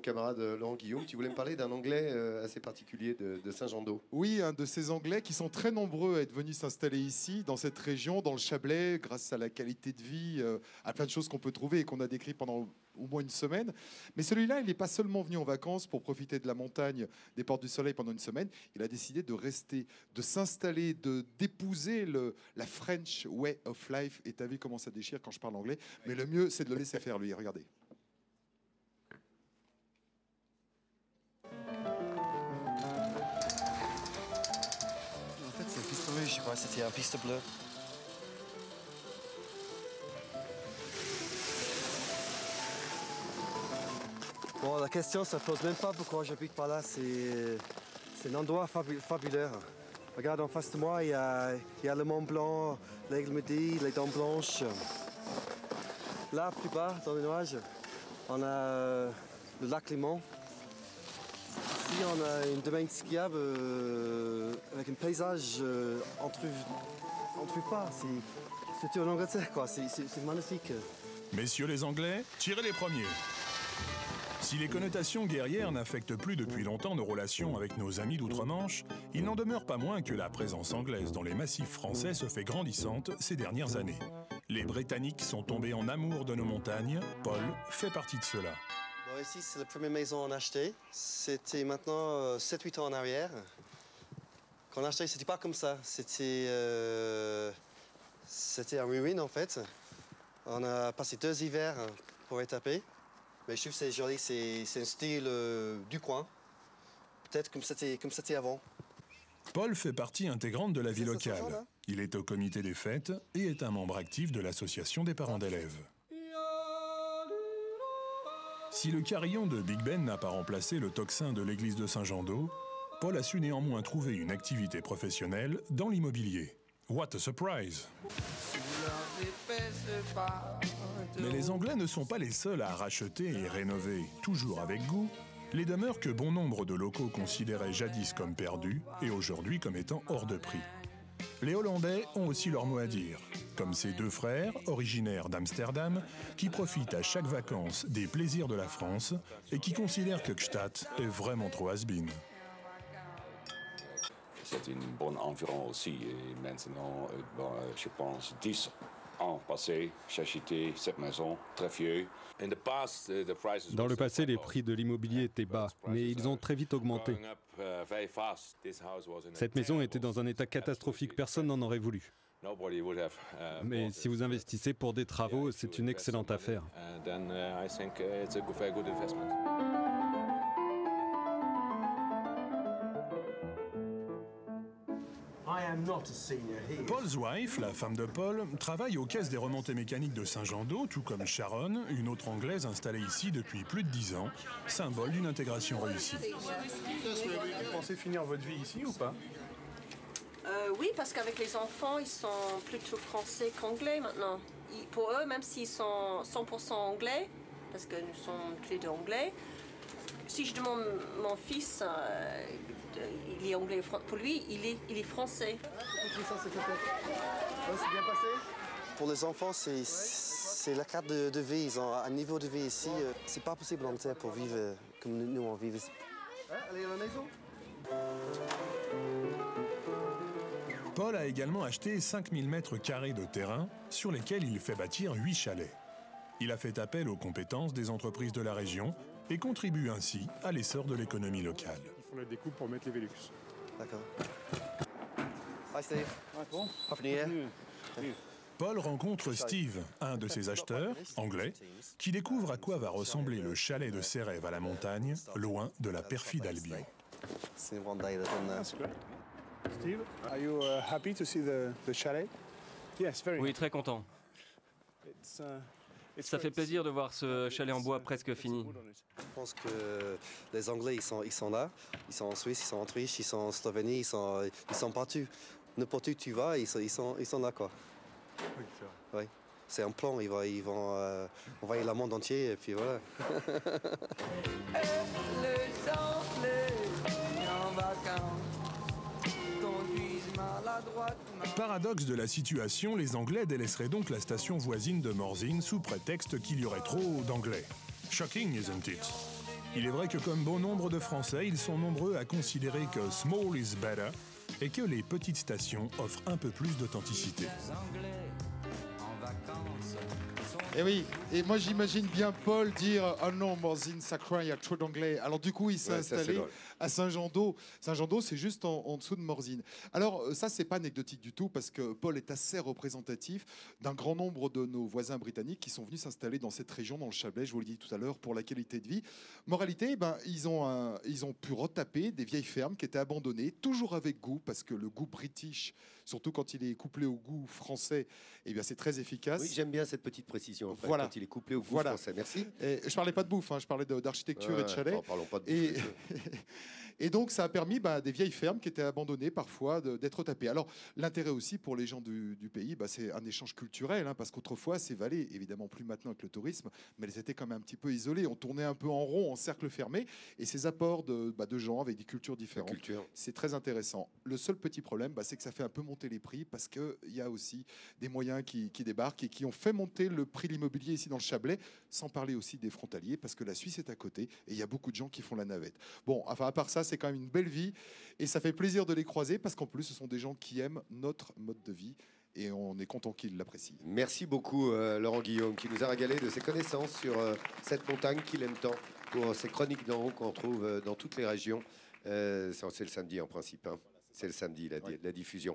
camarade Laurent Guillaume. Tu voulais me parler d'un Anglais assez particulier de Saint-Jean-d'Eau. Oui, un de ces Anglais qui sont très nombreux à être venus s'installer ici, dans cette région, dans le Chablais, grâce à la qualité de vie, à plein de choses qu'on peut trouver et qu'on a décrit pendant au moins une semaine. Mais celui-là, il n'est pas seulement venu en vacances pour profiter de la montagne des Portes du Soleil pendant une semaine. Il a décidé de rester, de s'installer, d'épouser la French way of life. Et t'as vu comment ça déchire quand je parle anglais. Mais le mieux, c'est de le laisser faire, lui. Regardez. En fait, c'est une piste rouge, je crois. C'était une piste bleue. Bon, la question, ça ne pose même pas pourquoi j'habite par là. C'est un endroit fabuleux. Regarde, en face de moi, il y a le Mont Blanc, l'Aigle Midi, les Dents Blanches. Là, plus bas, dans les nuages, on a le lac Léman. Ici, on a une domaine skiable avec un paysage on trouve pas. C'est en Angleterre, quoi. C'est magnifique. Messieurs les Anglais, tirez les premiers. Si les connotations guerrières n'affectent plus depuis longtemps nos relations avec nos amis d'outre-Manche, il n'en demeure pas moins que la présence anglaise dans les massifs français se fait grandissante ces dernières années. Les Britanniques sont tombés en amour de nos montagnes. Paul fait partie de cela. Bon, ici, c'est la première maison qu'on a achetée. C'était maintenant 7-8 ans en arrière. Quand on a acheté, c'était pas comme ça. C'était en ruine, en fait. On a passé 2 hivers pour étaper. Mais je trouve que c'est joli, c'est un style du coin. Peut-être comme c'était avant. Paul fait partie intégrante de la vie locale. Il est au comité des fêtes et est un membre actif de l'association des parents d'élèves. Si le carillon de Big Ben n'a pas remplacé le tocsin de l'église de Saint-Jean-d'Eau, Paul a su néanmoins trouver une activité professionnelle dans l'immobilier. What a surprise! Mais les Anglais ne sont pas les seuls à racheter et rénover, toujours avec goût, les demeures que bon nombre de locaux considéraient jadis comme perdues et aujourd'hui comme étant hors de prix. Les Hollandais ont aussi leur mot à dire, comme ces 2 frères, originaires d'Amsterdam, qui profitent à chaque vacances des plaisirs de la France et qui considèrent que Gstaad est vraiment trop has-been. C'est un bon environnement aussi. Et maintenant, je pense 10 ans passés, j'ai acheté cette maison très vieille. Dans le passé, les prix de l'immobilier étaient bas, mais ils ont très vite augmenté. Cette maison était dans un état catastrophique, personne n'en aurait voulu. Mais si vous investissez pour des travaux, c'est une excellente affaire. Paul's wife, la femme de Paul, travaille aux caisses des remontées mécaniques de Saint-Jean-d'Eau, tout comme Sharon, une autre Anglaise installée ici depuis plus de 10 ans, symbole d'une intégration réussie. Vous pensez finir votre vie ici ou pas? Oui, parce qu'avec les enfants, ils sont plutôt français qu'anglais maintenant. Pour eux, même s'ils sont 100% anglais, parce que nous sommes tous les 2 anglais, si je demande mon fils, il est anglais, pour lui, il est français. C'est bien passé? Pour les enfants, c'est la carte de vie. Ils ont un niveau de vie ici. C'est pas possible en Angleterre pour vivre comme nous on vit ici. Allez à la maison. Paul a également acheté 5000 mètres carrés de terrain sur lesquels il fait bâtir 8 chalets. Il a fait appel aux compétences des entreprises de la région et contribue ainsi à l'essor de l'économie locale. Il faut la découpe pour mettre les Velux. D'accord. Hi Steve. Ouais, bon. Happy New Year. Paul rencontre Steve, un de ses acheteurs, anglais, qui découvre à quoi va ressembler le chalet de ses rêves à la montagne, loin de la perfide Albion. C'est one day that That's great. Steve, are you happy to see the chalet? Yes, very. Oui, très content. Ça fait plaisir de voir ce chalet en bois presque fini. Je pense que les Anglais, ils sont là. Ils sont en Suisse, ils sont en Autriche, ils sont en Slovénie, ils sont partout. N'importe où tu vas, ils sont là, quoi. Oui, c'est vrai. Oui. C'est un plan, ils vont envahir le monde entier, et puis voilà. Paradoxe de la situation, les Anglais délaisseraient donc la station voisine de Morzine sous prétexte qu'il y aurait trop d'Anglais. Shocking, isn't it? Il est vrai que comme bon nombre de Français, ils sont nombreux à considérer que small is better et que les petites stations offrent un peu plus d'authenticité. Et oui, et moi j'imagine bien Paul dire « Ah non, Morzine, ça craint, il y a trop d'anglais ». Alors du coup, il s'est installé à Saint-Jean-d'Eau. Saint-Jean-d'Eau, c'est juste en dessous de Morzine. Alors ça, c'est pas anecdotique du tout, parce que Paul est assez représentatif d'un grand nombre de nos voisins britanniques qui sont venus s'installer dans cette région, dans le Chablais, je vous l'ai dit tout à l'heure, pour la qualité de vie. Moralité, ils ont pu retaper des vieilles fermes qui étaient abandonnées, toujours avec goût, parce que le goût british, surtout quand il est couplé au goût français, eh bien c'est très efficace. Oui, j'aime bien cette petite précision. En fait, voilà. Quand il est couplé au goût français. Merci. Et je parlais pas de bouffe, hein, je parlais d'architecture et de chalet. Parlons pas de bouffe. Et donc ça a permis des vieilles fermes qui étaient abandonnées parfois d'être retapées. Alors l'intérêt aussi pour les gens du pays, c'est un échange culturel, hein, parce qu'autrefois ces vallées, évidemment plus maintenant avec le tourisme, mais elles étaient quand même un petit peu isolées. On tournait un peu en rond, en cercle fermé, et ces apports de gens avec des cultures différentes, c'est très intéressant. Le seul petit problème, c'est que ça fait un peu monter les prix, parce qu'il y a aussi des moyens qui débarquent et qui ont fait monter le prix de l'immobilier ici dans le Chablais, sans parler aussi des frontaliers, parce que la Suisse est à côté, et il y a beaucoup de gens qui font la navette. Bon, enfin à part ça, c'est quand même une belle vie, et ça fait plaisir de les croiser, parce qu'en plus ce sont des gens qui aiment notre mode de vie, et on est content qu'ils l'apprécient. Merci beaucoup Laurent Guillaume, qui nous a régalé de ses connaissances sur cette montagne qu'il aime tant, pour ses chroniques d'en haut qu'on trouve dans toutes les régions. C'est le samedi en principe, hein. C'est le samedi la diffusion.